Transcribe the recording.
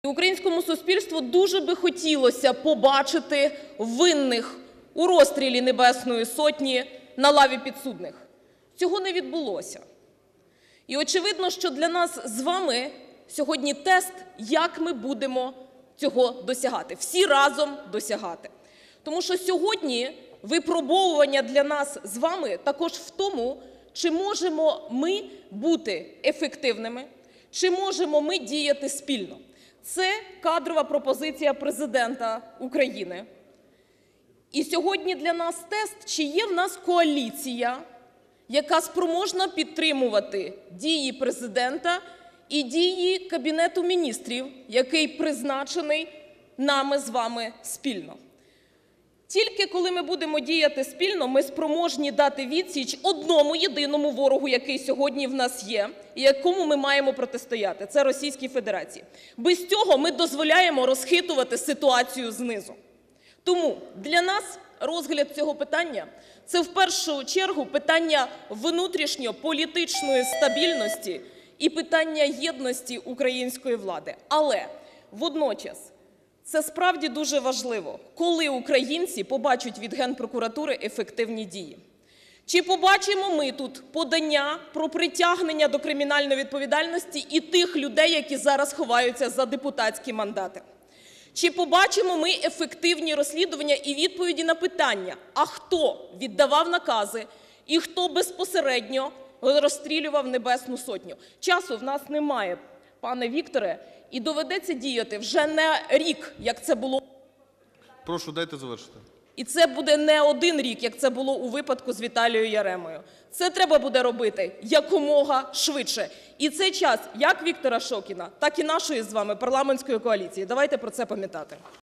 Українському суспільству дуже би хотілося побачити винних у розстрілі Небесної Сотні на лаві підсудних. Цього не відбулося. І очевидно, що для нас з вами сьогодні тест, як ми будемо цього досягати, всі разом досягати. Тому що сьогодні випробовування для нас з вами також в тому, чи можемо ми бути ефективними, чи можемо ми діяти спільно. Це кадрова пропозиція Президента України. І сьогодні для нас тест, чи є в нас коаліція, яка спроможна підтримувати дії Президента і дії Кабінету Міністрів, який призначений нами з вами спільно. Тільки коли ми будемо діяти спільно, ми спроможні дати відсіч одному єдиному ворогу, який сьогодні в нас є, і якому ми маємо протистояти – це Російській Федерації. Без цього ми дозволяємо розхитувати ситуацію знизу. Тому для нас розгляд цього питання – це в першу чергу питання внутрішньополітичної стабільності і питання єдності української влади. Але водночас це справді дуже важливо, коли українці побачать від Генпрокуратури ефективні дії. Чи побачимо ми тут подання про притягнення до кримінальної відповідальності і тих людей, які зараз ховаються за депутатські мандати? Чи побачимо ми ефективні розслідування і відповіді на питання, а хто віддавав накази і хто безпосередньо розстрілював Небесну Сотню? Часу в нас немає, пане Вікторе, і доведеться діяти вже не рік, як це було. Прошу, дайте завершити. І це буде не один рік, як це було у випадку з Віталією Яремою. Це треба буде робити якомога швидше. І це час як Віктора Шокіна, так і нашої з вами парламентської коаліції. Давайте про це пам'ятати.